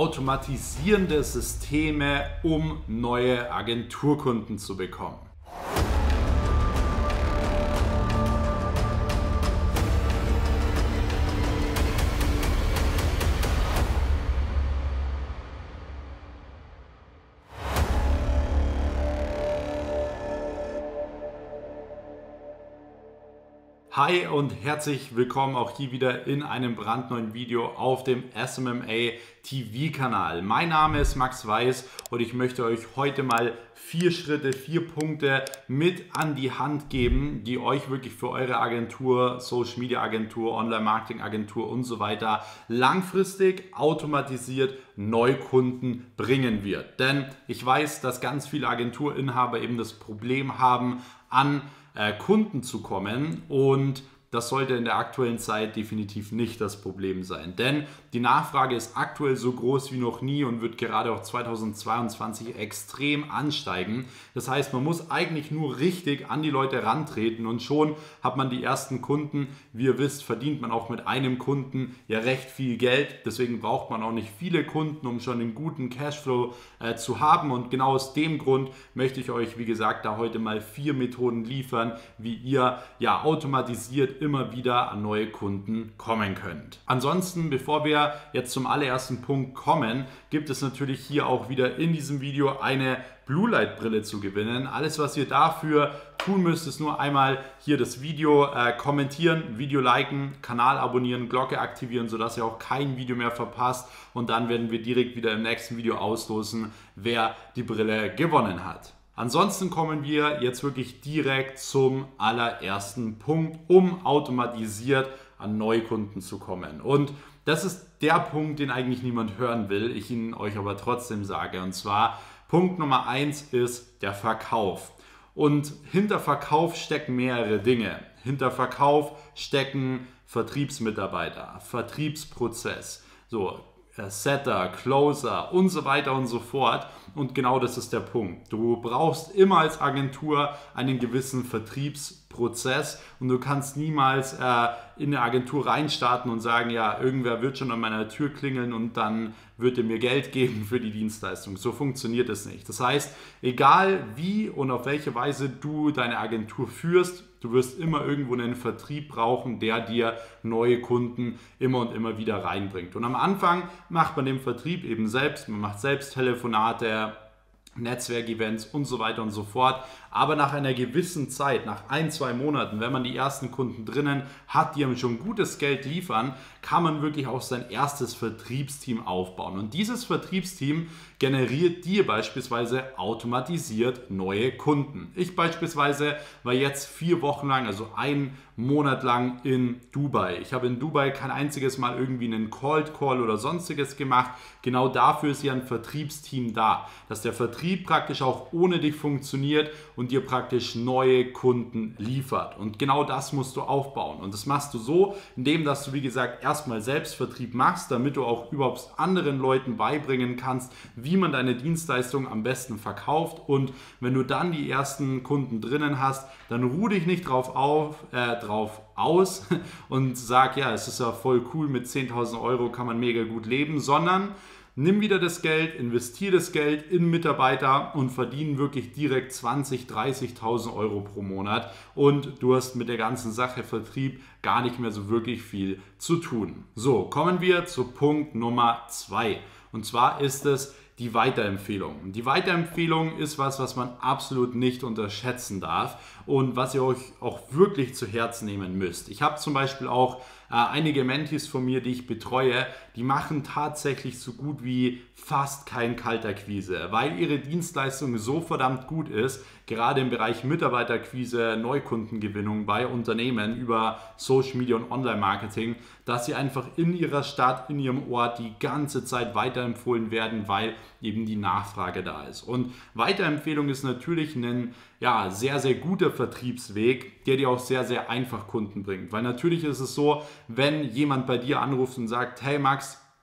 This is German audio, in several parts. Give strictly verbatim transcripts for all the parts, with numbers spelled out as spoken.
automatisierende Systeme, um neue Agenturkunden zu bekommen. Hi und herzlich willkommen auch hier wieder in einem brandneuen Video auf dem S M M A T V-Kanal. Mein Name ist Max Weiß und ich möchte euch heute mal vier Schritte, vier Punkte mit an die Hand geben, die euch wirklich für eure Agentur, Social Media Agentur, Online Marketing Agentur und so weiter langfristig automatisiert Neukunden bringen wird. Denn ich weiß, dass ganz viele Agenturinhaber eben das Problem haben, an äh, Kunden zu kommen, und das sollte in der aktuellen Zeit definitiv nicht das Problem sein, denn die Nachfrage ist aktuell so groß wie noch nie und wird gerade auch zweitausendzweiundzwanzig extrem ansteigen. Das heißt, man muss eigentlich nur richtig an die Leute rantreten und schon hat man die ersten Kunden. Wie ihr wisst, verdient man auch mit einem Kunden ja recht viel Geld. Deswegen braucht man auch nicht viele Kunden, um schon einen guten Cashflow äh, zu haben. Und genau aus dem Grund möchte ich euch, wie gesagt, da heute mal vier Methoden liefern, wie ihr ja automatisiert immer wieder an neue Kunden kommen könnt. Ansonsten, bevor wir jetzt zum allerersten Punkt kommen, gibt es natürlich hier auch wieder in diesem Video eine Blue Light Brille zu gewinnen. Alles, was ihr dafür tun müsst, ist nur einmal hier das Video äh, kommentieren, Video liken, Kanal abonnieren, Glocke aktivieren, sodass ihr auch kein Video mehr verpasst, und dann werden wir direkt wieder im nächsten Video auslosen, wer die Brille gewonnen hat. Ansonsten kommen wir jetzt wirklich direkt zum allerersten Punkt, um automatisiert an Neukunden zu kommen. Und das ist der Punkt, den eigentlich niemand hören will, ich ihn euch aber trotzdem sage. Und zwar Punkt Nummer eins ist der Verkauf. Und hinter Verkauf stecken mehrere Dinge. Hinter Verkauf stecken Vertriebsmitarbeiter, Vertriebsprozess, so Setter, Closer und so weiter und so fort. Und genau das ist der Punkt. Du brauchst immer als Agentur einen gewissen Vertriebsprozess und du kannst niemals äh, in eine Agentur reinstarten und sagen, ja, irgendwer wird schon an meiner Tür klingeln und dann wird er mir Geld geben für die Dienstleistung. So funktioniert es nicht. Das heißt, egal wie und auf welche Weise du deine Agentur führst, du wirst immer irgendwo einen Vertrieb brauchen, der dir neue Kunden immer und immer wieder reinbringt. Und am Anfang macht man den Vertrieb eben selbst, man macht selbst Telefonate, Netzwerkevents und so weiter und so fort. Aber nach einer gewissen Zeit, nach ein, zwei Monaten, wenn man die ersten Kunden drinnen hat, die einem schon gutes Geld liefern, kann man wirklich auch sein erstes Vertriebsteam aufbauen. Und dieses Vertriebsteam generiert dir beispielsweise automatisiert neue Kunden. Ich beispielsweise war jetzt vier Wochen lang, also ein Monat lang in Dubai. Ich habe in Dubai kein einziges Mal irgendwie einen Cold Call oder sonstiges gemacht. Genau dafür ist ja ein Vertriebsteam da, dass der Vertrieb praktisch auch ohne dich funktioniert und dir praktisch neue Kunden liefert. Und genau das musst du aufbauen. Und das machst du so, indem dass du, wie gesagt, erstmal Selbstvertrieb machst, damit du auch überhaupt anderen Leuten beibringen kannst, wie man deine Dienstleistung am besten verkauft. Und wenn du dann die ersten Kunden drinnen hast, dann ruh dich nicht drauf auf, äh, drauf aus und sag, ja, es ist ja voll cool, mit zehntausend Euro kann man mega gut leben, sondern nimm wieder das Geld, investiere das Geld in Mitarbeiter und verdiene wirklich direkt zwanzigtausend, dreißigtausend Euro pro Monat, und du hast mit der ganzen Sache Vertrieb gar nicht mehr so wirklich viel zu tun. So, kommen wir zu Punkt Nummer zwei, und zwar ist es die Weiterempfehlung. Die Weiterempfehlung ist was, was man absolut nicht unterschätzen darf und was ihr euch auch wirklich zu Herzen nehmen müsst. Ich habe zum Beispiel auch äh, einige Mentees von mir, die ich betreue, die machen tatsächlich so gut wie fast kein Kaltakquise, weil ihre Dienstleistung so verdammt gut ist, gerade im Bereich Mitarbeiterquise, Neukundengewinnung bei Unternehmen über Social Media und Online-Marketing, dass sie einfach in ihrer Stadt, in ihrem Ort die ganze Zeit weiterempfohlen werden, weil eben die Nachfrage da ist. Und Weiterempfehlung ist natürlich ein ja, sehr, sehr guter Vertriebsweg, der dir auch sehr, sehr einfach Kunden bringt. Weil natürlich ist es so, wenn jemand bei dir anruft und sagt, hey Max,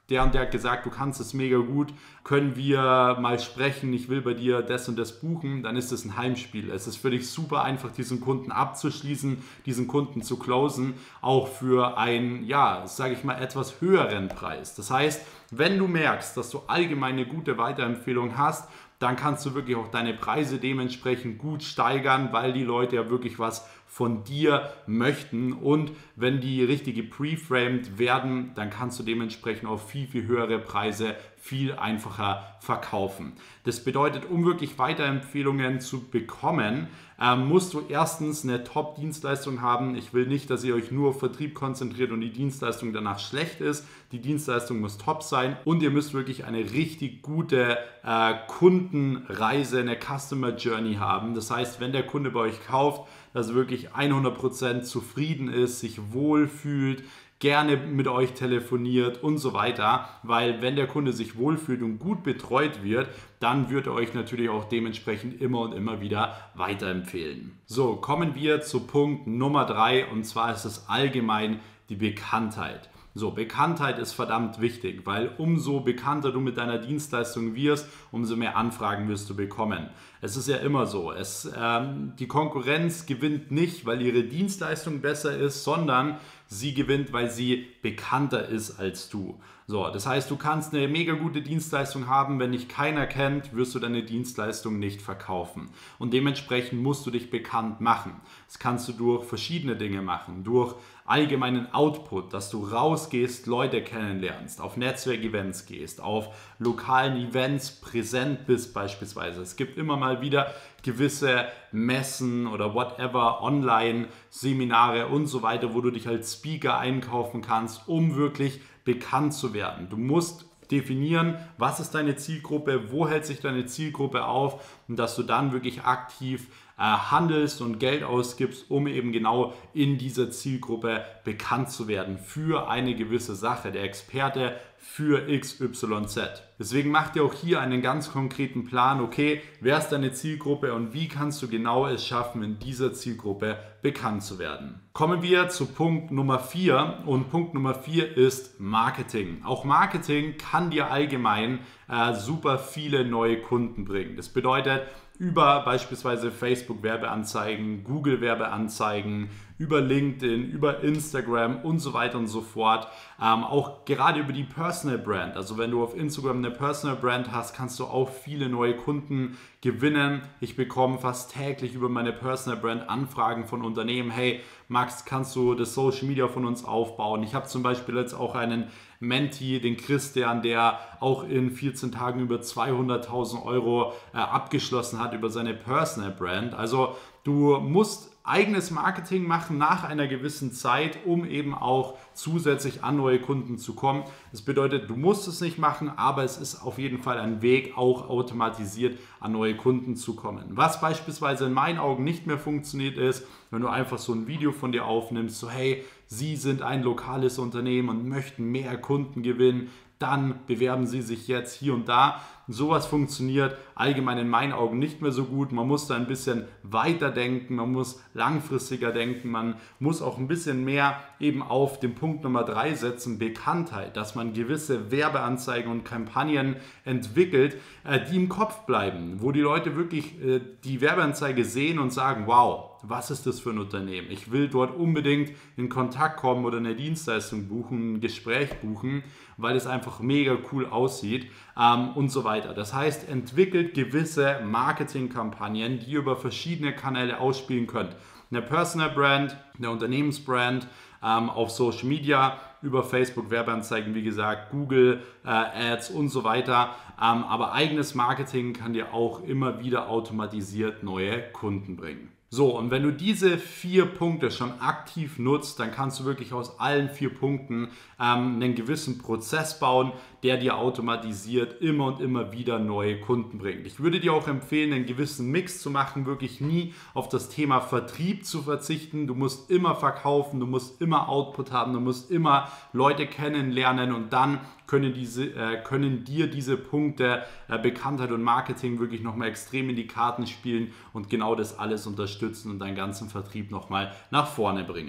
der und der hat gesagt, du kannst es mega gut, können wir mal sprechen, ich will bei dir das und das buchen, dann ist es ein Heimspiel. Es ist für dich super einfach, diesen Kunden abzuschließen, diesen Kunden zu closen, auch für einen, ja, sage ich mal, etwas höheren Preis. Das heißt, wenn du merkst, dass du allgemein eine gute Weiterempfehlung hast, dann kannst du wirklich auch deine Preise dementsprechend gut steigern, weil die Leute ja wirklich was von dir möchten, und wenn die richtige preframed werden, dann kannst du dementsprechend auf viel, viel höhere Preise viel einfacher verkaufen. Das bedeutet, um wirklich Weiterempfehlungen zu bekommen, ähm, musst du erstens eine Top-Dienstleistung haben. Ich will nicht, dass ihr euch nur auf Vertrieb konzentriert und die Dienstleistung danach schlecht ist. Die Dienstleistung muss top sein und ihr müsst wirklich eine richtig gute äh, Kundenreise, eine Customer Journey haben. Das heißt, wenn der Kunde bei euch kauft, dass er wirklich hundert Prozent zufrieden ist, sich wohlfühlt, gerne mit euch telefoniert und so weiter, weil wenn der Kunde sich wohlfühlt und gut betreut wird, dann wird er euch natürlich auch dementsprechend immer und immer wieder weiterempfehlen. So, kommen wir zu Punkt Nummer drei, und zwar ist es allgemein die Bekanntheit. So, Bekanntheit ist verdammt wichtig, weil umso bekannter du mit deiner Dienstleistung wirst, umso mehr Anfragen wirst du bekommen. Es ist ja immer so, es, ähm, die Konkurrenz gewinnt nicht, weil ihre Dienstleistung besser ist, sondern sie gewinnt, weil sie bekannter ist als du. So, das heißt, du kannst eine mega gute Dienstleistung haben, wenn dich keiner kennt, wirst du deine Dienstleistung nicht verkaufen. Und dementsprechend musst du dich bekannt machen. Das kannst du durch verschiedene Dinge machen, durch allgemeinen Output, dass du rausgehst, Leute kennenlernst, auf Netzwerkevents gehst, auf lokalen Events präsent bist beispielsweise. Es gibt immer mal wieder gewisse Messen oder whatever, Online-Seminare und so weiter, wo du dich als Speaker einkaufen kannst, um wirklich bekannt zu werden. Du musst definieren, was ist deine Zielgruppe, wo hält sich deine Zielgruppe auf, und dass du dann wirklich aktiv äh, handelst und Geld ausgibst, um eben genau in dieser Zielgruppe bekannt zu werden für eine gewisse Sache, der Experte für X Y Z. Deswegen mach dir auch hier einen ganz konkreten Plan, okay, wer ist deine Zielgruppe und wie kannst du genau es schaffen, in dieser Zielgruppe bekannt zu werden. Kommen wir zu Punkt Nummer vier, und Punkt Nummer vier ist Marketing. Auch Marketing kann dir allgemein äh, super viele neue Kunden bringen. Das bedeutet, über beispielsweise Facebook-Werbeanzeigen, Google-Werbeanzeigen, über LinkedIn, über Instagram und so weiter und so fort. Ähm, auch gerade über die Personal Brand. Also wenn du auf Instagram eine Personal Brand hast, kannst du auch viele neue Kunden gewinnen. Ich bekomme fast täglich über meine Personal Brand Anfragen von Unternehmen. Hey Max, kannst du das Social Media von uns aufbauen? Ich habe zum Beispiel jetzt auch einen Menti, den Christian, der auch in vierzehn Tagen über zweihunderttausend Euro äh, abgeschlossen hat über seine Personal Brand. Also du musst eigenes Marketing machen nach einer gewissen Zeit, um eben auch zusätzlich an neue Kunden zu kommen. Das bedeutet, du musst es nicht machen, aber es ist auf jeden Fall ein Weg, auch automatisiert an neue Kunden zu kommen. Was beispielsweise in meinen Augen nicht mehr funktioniert ist, wenn du einfach so ein Video von dir aufnimmst, so hey, Sie sind ein lokales Unternehmen und möchten mehr Kunden gewinnen, dann bewerben Sie sich jetzt hier und da. Sowas funktioniert allgemein in meinen Augen nicht mehr so gut. Man muss da ein bisschen weiter denken, man muss langfristiger denken, man muss auch ein bisschen mehr eben auf den Punkt Nummer drei setzen, Bekanntheit, dass man gewisse Werbeanzeigen und Kampagnen entwickelt, die im Kopf bleiben, wo die Leute wirklich die Werbeanzeige sehen und sagen, wow, was ist das für ein Unternehmen? Ich will dort unbedingt in Kontakt kommen oder eine Dienstleistung buchen, ein Gespräch buchen, weil es einfach mega cool aussieht ähm, und so weiter. Das heißt, entwickelt gewisse Marketingkampagnen, die ihr über verschiedene Kanäle ausspielen könnt. Eine Personal Brand, eine Unternehmensbrand, ähm, auf Social Media, über Facebook Werbeanzeigen, wie gesagt, Google äh, Ads und so weiter. Ähm, aber eigenes Marketing kann dir auch immer wieder automatisiert neue Kunden bringen. So, und wenn du diese vier Punkte schon aktiv nutzt, dann kannst du wirklich aus allen vier Punkten ähm, einen gewissen Prozess bauen, der dir automatisiert immer und immer wieder neue Kunden bringt. Ich würde dir auch empfehlen, einen gewissen Mix zu machen, wirklich nie auf das Thema Vertrieb zu verzichten. Du musst immer verkaufen, du musst immer Output haben, du musst immer Leute kennenlernen, und dann können, diese, äh, können dir diese Punkte äh, Bekanntheit und Marketing wirklich nochmal extrem in die Karten spielen und genau das alles unterstützen und deinen ganzen Vertrieb nochmal nach vorne bringen.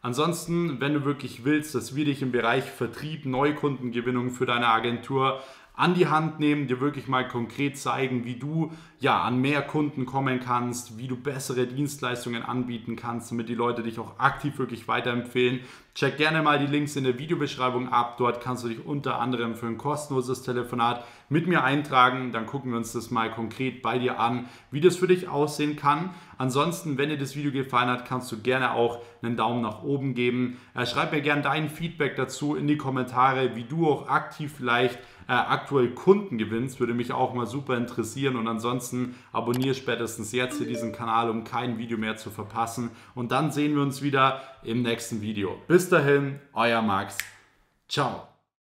Ansonsten, wenn du wirklich willst, dass wir dich im Bereich Vertrieb, Neukundengewinnung für deine Agentur an die Hand nehmen, dir wirklich mal konkret zeigen, wie du ja an mehr Kunden kommen kannst, wie du bessere Dienstleistungen anbieten kannst, damit die Leute dich auch aktiv wirklich weiterempfehlen. Check gerne mal die Links in der Videobeschreibung ab. Dort kannst du dich unter anderem für ein kostenloses Telefonat mit mir eintragen. Dann gucken wir uns das mal konkret bei dir an, wie das für dich aussehen kann. Ansonsten, wenn dir das Video gefallen hat, kannst du gerne auch einen Daumen nach oben geben. Schreib mir gerne dein Feedback dazu in die Kommentare, wie du auch aktiv vielleicht äh, aktuell Kunden gewinnst. Würde mich auch mal super interessieren. Und ansonsten abonniere spätestens jetzt hier diesen Kanal, um kein Video mehr zu verpassen. Und dann sehen wir uns wieder im nächsten Video. Bis dahin, euer Max. Ciao.